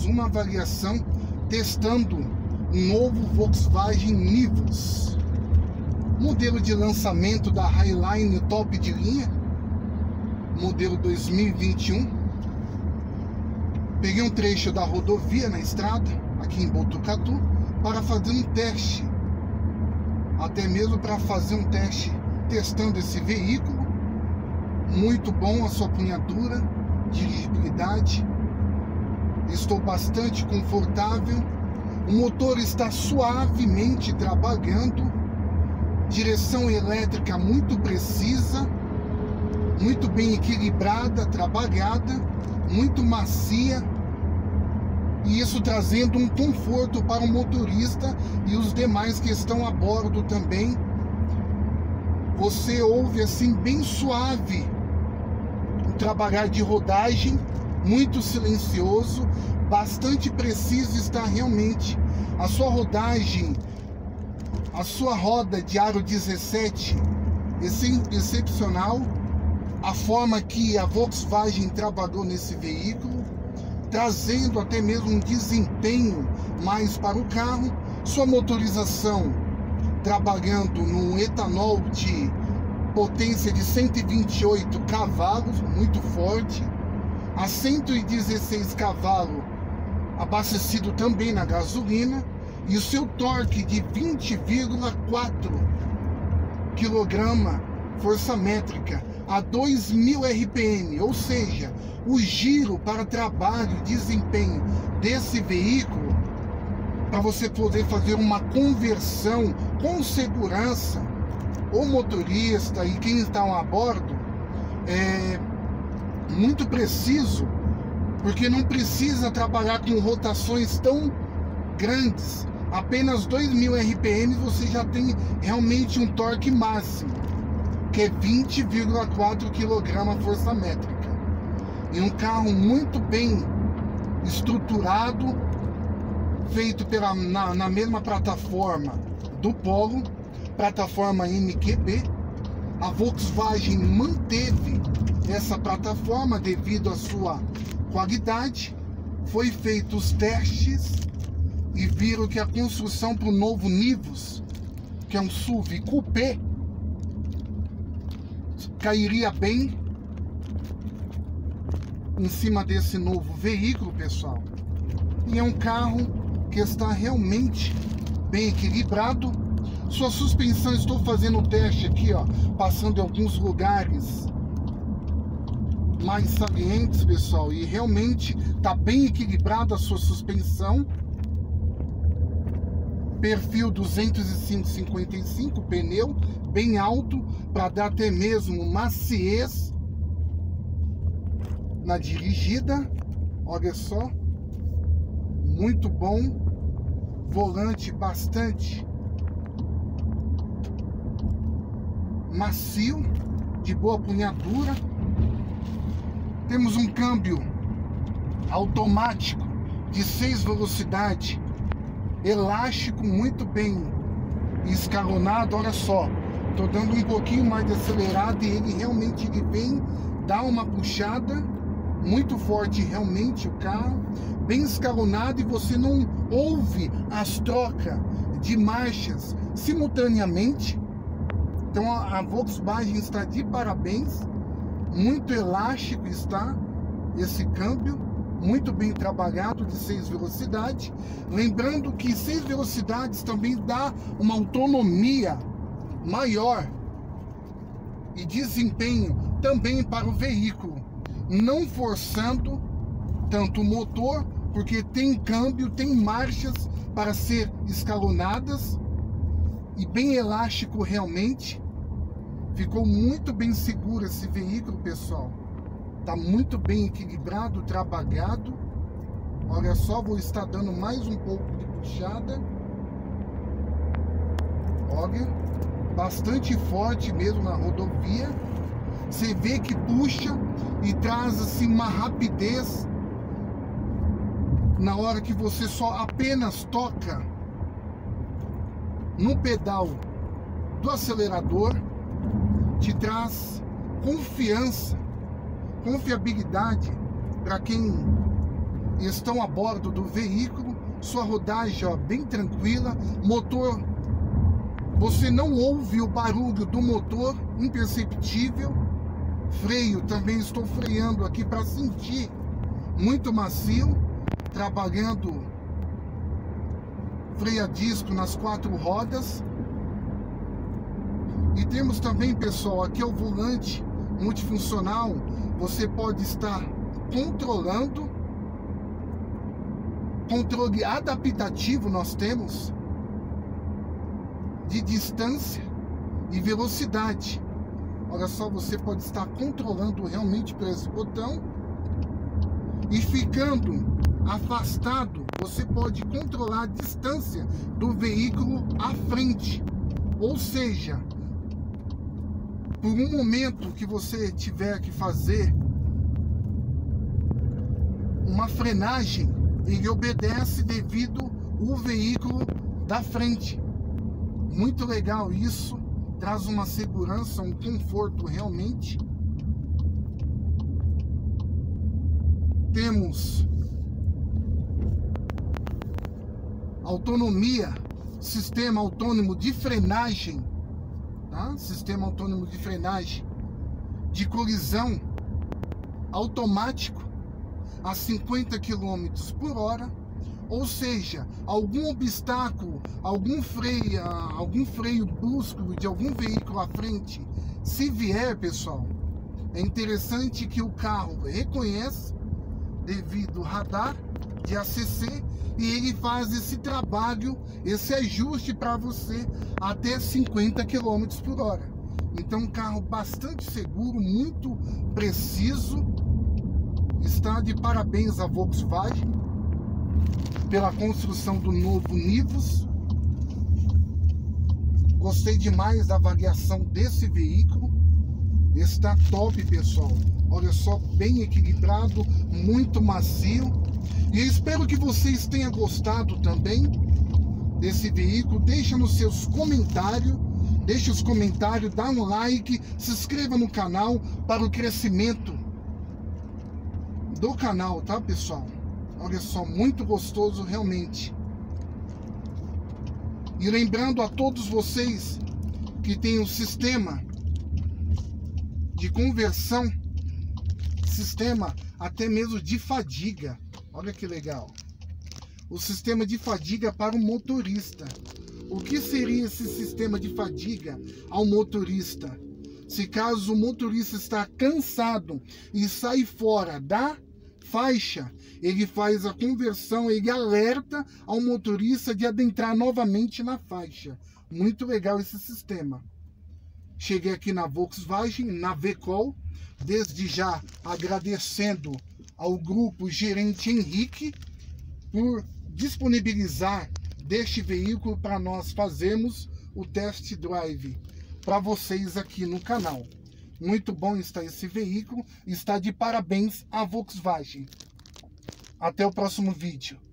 mais uma avaliação testando um novo Volkswagen Nivus, modelo de lançamento da Highline top de linha, modelo 2021. Peguei um trecho da rodovia na estrada, aqui em Botucatu, para fazer um teste, até mesmo para fazer um teste testando esse veículo. Muito bom a sua punhadura, dirigibilidade, estou bastante confortável, o motor está suavemente trabalhando, direção elétrica muito precisa, muito bem equilibrada, trabalhada, muito macia, e isso trazendo um conforto para o motorista e os demais que estão a bordo também. Você ouve assim bem suave o trabalhar de rodagem, muito silencioso, bastante preciso está realmente a sua rodagem, a sua roda de aro 17, excepcional, a forma que a Volkswagen trabalhou nesse veículo, trazendo até mesmo um desempenho mais para o carro, sua motorização trabalhando no etanol de potência de 128 cavalos, muito forte, a 116 cavalos abastecido também na gasolina, e o seu torque de 20,4 kg força métrica a 2000 RPM, ou seja, o giro para trabalho e desempenho desse veículo, para você poder fazer uma conversão com segurança, o motorista e quem está a bordo, é muito preciso, porque não precisa trabalhar com rotações tão grandes. Apenas 2000 RPM você já tem realmente um torque máximo, que é 20,4 kg força métrica. E um carro muito bem estruturado, feito na mesma plataforma do Polo, plataforma MQB. A Volkswagen manteve essa plataforma devido à sua qualidade. Foi feitos os testes e viram que a construção para o novo Nivus, que é um SUV coupé, cairia bem em cima desse novo veículo, pessoal. E é um carro que está realmente bem equilibrado. Sua suspensão, estou fazendo o teste aqui, ó, passando em alguns lugares mais salientes, pessoal, e realmente está bem equilibrada a sua suspensão. Perfil 205/55, pneu bem alto para dar até mesmo maciez na dirigida. Olha só, muito bom. Volante bastante macio, de boa punhadura. Temos um câmbio automático de 6 velocidades, elástico, muito bem escalonado. Olha só, tô dando um pouquinho mais de acelerado e ele realmente vem dar uma puxada muito forte, realmente o carro bem escalonado, e você não ouve as trocas de marchas simultaneamente. Então a Volkswagen está de parabéns, muito elástico está esse câmbio, muito bem trabalhado, de 6 velocidades. Lembrando que 6 velocidades também dá uma autonomia maior e desempenho também para o veículo, não forçando tanto o motor, porque tem câmbio, tem marchas para ser escalonadas, e bem elástico realmente. Ficou muito bem seguro esse veículo, pessoal. Tá muito bem equilibrado, trabalhado. Olha só, vou estar dando mais um pouco de puxada. Olha, bastante forte mesmo na rodovia. Você vê que puxa e traz assim uma rapidez na hora que você só apenas toca no pedal do acelerador. Te traz confiança, confiabilidade para quem estão a bordo do veículo. Sua rodagem, ó, bem tranquila. Motor, você não ouve o barulho do motor, imperceptível. Freio, também estou freando aqui para sentir, muito macio, trabalhando freio a disco nas 4 rodas. E temos também, pessoal, aqui é o volante multifuncional. Você pode estar controlando, controle adaptativo nós temos, de distância e velocidade. Olha só, você pode estar controlando realmente por esse botão. E ficando afastado, você pode controlar a distância do veículo à frente. Ou seja, por um momento que você tiver que fazer uma frenagem, ele obedece devido ao veículo da frente. Muito legal isso. Traz uma segurança, um conforto realmente. Temos autonomia, sistema autônomo de frenagem, tá? Sistema autônomo de frenagem de colisão automático a 50 km por hora. Ou seja, algum obstáculo, algum freio brusco de algum veículo à frente, se vier, pessoal, é interessante que o carro reconhece devido ao radar de ACC e ele faz esse trabalho, esse ajuste para você até 50 km por hora. Então, um carro bastante seguro, muito preciso. Está de parabéns a Volkswagen pela construção do novo Nivus. Gostei demais da avaliação desse veículo. Está top, pessoal. Olha só, bem equilibrado, muito macio. E eu espero que vocês tenham gostado também desse veículo. Deixa nos seus comentários. Deixa os comentários, dá um like, se inscreva no canal para o crescimento do canal, tá, pessoal? Olha só, muito gostoso realmente. E lembrando a todos vocês que tem um sistema de conversão, sistema até mesmo de fadiga. Olha que legal. O sistema de fadiga para o motorista. O que seria esse sistema de fadiga ao motorista? Se caso o motorista está cansado e sai fora da faixa, ele faz a conversão, ele alerta ao motorista de adentrar novamente na faixa. Muito legal esse sistema. Cheguei aqui na Volkswagen, na VCOL, desde já agradecendo ao grupo gerente Henrique por disponibilizar deste veículo para nós fazermos o test drive para vocês aqui no canal. Muito bom está esse veículo, está de parabéns a Volkswagen. Até o próximo vídeo.